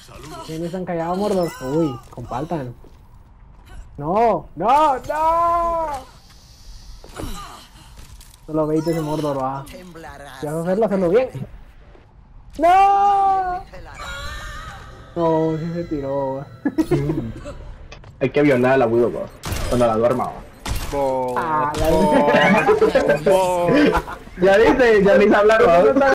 ¿Quiénes han callado Mordor? Uy, compartan. No, no, no. Solo 20 de Mordor va. Si vas a hacerlo, hacerlo bien. ¡No! No, sí se tiró. Hay que violar a la Widow cuando la duerma. Ah, Ya viste, ya me hice hablar.